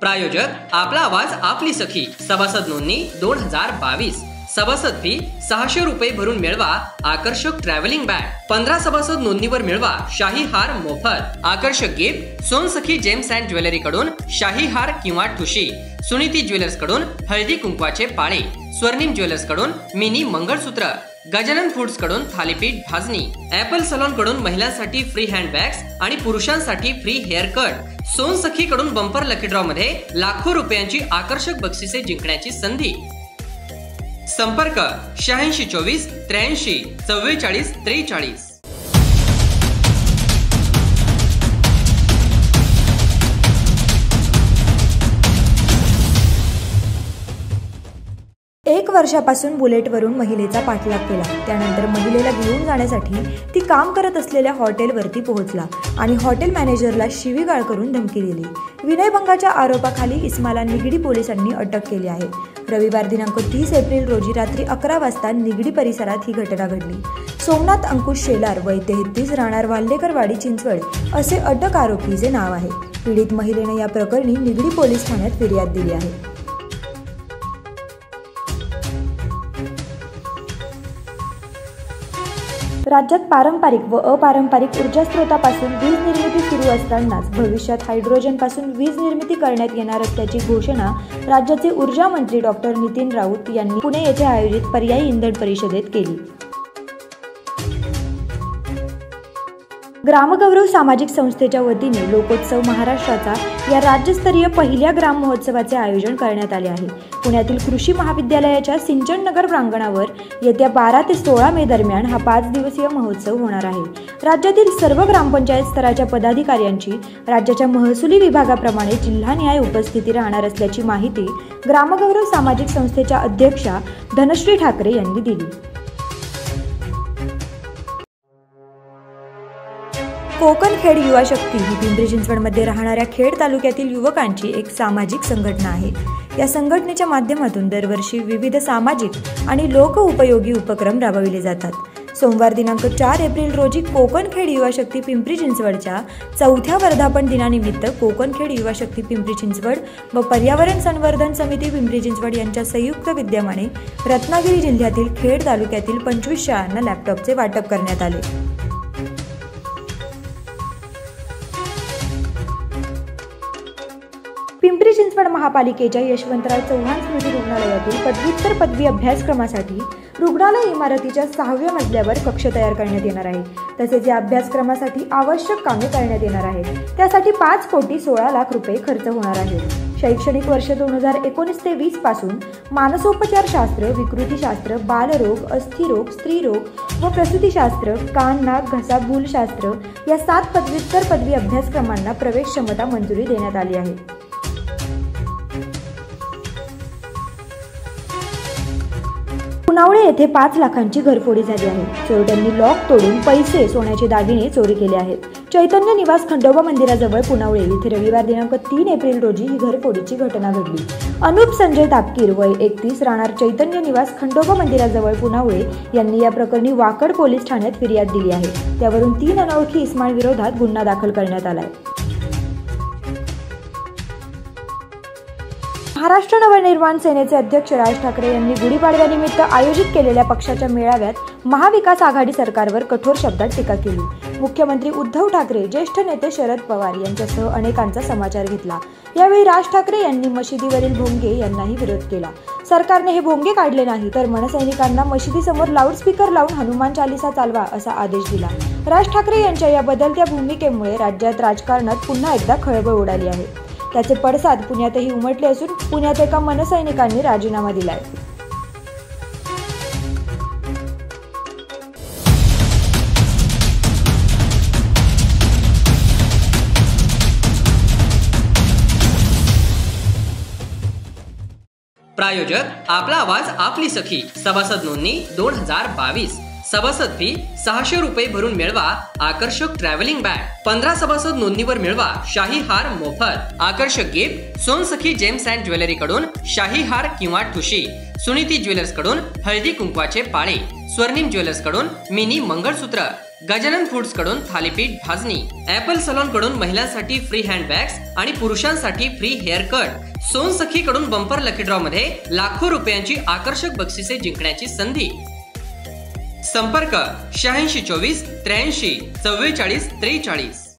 प्रायोजक आपला आवाज आपली सखी सभासद नोंदणी 2022। सभासद फी 600 रुपये भरून मिळवा आकर्षक ट्रॅव्हलिंग बॅग। 15 सभासद नोंदणीवर मिळवा शाही हार मोफत। आकर्षक gift Sonsakhi gems and jewellery कडून शाही हार किंवा ठुशी, सुनीती ज्वेलर्स कडून हळदी कुंकवाचे पाळे, स्वर्णिम ज्वेलर्स कडून मिनी मंगळसूत्र, गजानन फूड्स कडून थालीपीठ भाजणी, ॲपल सलॉन कडून महिलांसाठी फ्री हँडबॅग्स आणि पुरुषांसाठी फ्री हेअर कट। सोनसखी कडून बंपर लकी ड्रॉ मध्ये लाखो रुपयांची आकर्षक बक्षिसे जिंकण्याची संधी। संपर्क 8624 83 44 43। एक वर्षापासून बुलेटवरून महिलेचा पाठलाग केला। त्यानंतर महिलेला घेऊन जाण्यासाठी ती काम करत असलेल्या हॉटेलवरती पोहोचला आणि हॉटेल मॅनेजरला शिवीगाळ करून धमकी दिली। विनयभंगाच्या आरोपाखाली इस्माला निगडी पोलिसांनी अटक केली आहे। रविवार दिनांक 30 एप्रिल रोजी रात्री 11 वाजता निगडी परिसरात ही घटना घडली। सोमनाथ अंकुश शेलार वय 33 राहणार वाल्लेकरवाडी चिंचवड असे अटक आरोपीचे नाव आहे। पीडित महिलेने या प्रकरणी निगडी पोलीस ठाण्यात फिर्याद दिली आहे। राज्यात पारंपरिक व अपारंपरिक ऊर्जा स्रोतापासून वीज निर्मिती सुरू असतानाच भविष्यात हायड्रोजनपासून वीज निर्मिती करण्यात येणार असल्याची घोषणा राज्याचे ऊर्जा मंत्री डॉक्टर नितीन राऊत यांनी पुणे येथे आयोजित पर्यायी इंधन परिषदेत केली। ग्रामगौरव सामाजिक संस्थेच्या वतीने लोकोत्सव महाराष्ट्राचा या राज्यस्तरीय पहिल्या ग्राम महोत्सवाचे आयोजन करण्यात आले आहे। पुण्यातील कृषी महाविद्यालयाच्या सिंचन नगर प्रांगणावर येत्या 12 ते 16 मे दरम्यान हा 5 दिवसीय महोत्सव होणार आहे। राज्यातील सर्व ग्रामपंचायत स्तराच्या पदाधिकाऱ्यांची राज्याच्या महसुली विभागाप्रमाणे जिल्हानिहाय उपस्थिती राहणार असल्याची माहिती ग्रामगौरव सामाजिक संस्थेच्या अध्यक्षा धनश्री ठाकरे यांनी दिली। कोकण खेड युवा शक्ती ही पिंपरी चिंचवडमध्ये राहणाऱ्या खेड तालुक्यातील युवकांची एक सामाजिक संघटना आहे। या संघटनेच्या माध्यमातून दरवर्षी विविध सामाजिक आणि लोक उपयोगी उपक्रम राबविले जातात। सोमवार दिनांक 4 एप्रिल रोजी कोकण खेड युवा शक्ती पिंपरी चिंचवडच्या 4थ्या वर्धापन दिनानिमित्त कोकण खेड युवा शक्ती पिंपरी चिंचवड व पर्यावरण संवर्धन समिती पिंपरी चिंचवड यांच्या संयुक्त विद्यमाने रत्नागिरी जिल्ह्यातील खेड तालुक्यातील 25 शाळांना लॅपटॉपचे वाटप करण्यात आले। पिंपरी चिंचवड महापालिकेच्या यशवंतराव चव्हाण स्मृती रुग्णालयातील पदव्युत्तर पदवी अभ्यासक्रमासाठी रुग्णालय इमारतीच्या 6व्या मजल्यावर कक्ष तयार करण्यात येणार आहे। तसेच या अभ्यासक्रमासाठी आवश्यक कामे करण्यात येणार आहेत। त्यासाठी 5 कोटी 16 लाख रुपये खर्च होणार आहे। शैक्षणिक वर्ष 2019 ते 20 पासून मानसोपचारशास्त्र, विकृतीशास्त्र, बालरोग, अस्थिरोग, स्त्रीरोग व प्रसूतीशास्त्र, कान नाक घसा भूलशास्त्र या 7 पदव्युत्तर पदवी अभ्यासक्रमांना प्रवेश क्षमता मंजुरी देण्यात आली आहे। पुनावळे येथे 5 लाखांची घरफोडी झाली आहे। चोरट्यांनी लॉक तोडून पैसे, सोन्याचे दागिने चोरी केले आहेत। चैतन्य निवास खंडोबा मंदिराजवळ पुनावळे येथे रविवार दिनांक 3 एप्रिल रोजी ही घरफोडीची घटना घडली। अनुप संजय तापकीर वय 31 राहणार चैतन्य निवास खंडोबा मंदिराजवळ पुनावळे यांनी या प्रकरणी वाकड पोलीस ठाण्यात फिर्याद दिली आहे। त्यावरून 3 अनोळखी इसमांविरोधात गुन्हा दाखल करण्यात आलाय। महाराष्ट्र नवनिर्माण सेनेचे अध्यक्ष राज ठाकरे यांनी गुढीपाडव्यानिमित्त आयोजित केलेल्या पक्षाच्या मेळाव्यात महाविकास आघाडी सरकारवर कठोर शब्दात टीका केली। मुख्यमंत्री उद्धव ठाकरे, ज्येष्ठ नेते शरद पवार यांच्यासह अनेकांचा समाचार घेतला। यावेळी राज ठाकरे यांनी मशिदीवरील भोंगे यांनाही विरोध केला। सरकारने हे भोंगे काढले नाही तर मनसैनिकांना मशिदीसमोर लाऊडस्पीकर लावून हनुमान चालीसा चालवा असा आदेश दिला। राज ठाकरे यांच्या या बदलत्या भूमिकेमुळे राज्यात राजकारणात पुन्हा एकदा खळबळ उडाली आहे। त्याचे पडसाद पुण्यातही उमटले असून पुण्यात एका मनसैनिकांनी राजीनामा दिलाय। प्रायोजक आपला आवाज आपली सखी सभासद नोंदणी 2022। सभासद फी 600 रुपये भरून मिळवा आकर्षक ट्रॅव्हलिंग बॅग। 15 सभासद नोंदणीवर मिळवा शाही हार मोफत। आकर्षक gift Sonsakhi gems and jewellery कडून शाही हार किंवा ठुशी, सुनीती ज्वेलर्स कडून हळदी कुंकवाचे पाळे, स्वर्णिम ज्वेलर्स कडून मिनी मंगळसूत्र, गजानन फूड्स कडून थालीपीठ भाजणी, ऍपल सलॉन कडून महिलांसाठी फ्री हँडबॅग्स आणि पुरुषांसाठी फ्री हेअर कट, सोनसखी कडून बंपर लकी ड्रॉ मध्ये लाखो रुपयांची आकर्षक बक्षिसे जिंकण्याची संधी. संपर्क 8624 83 44 43.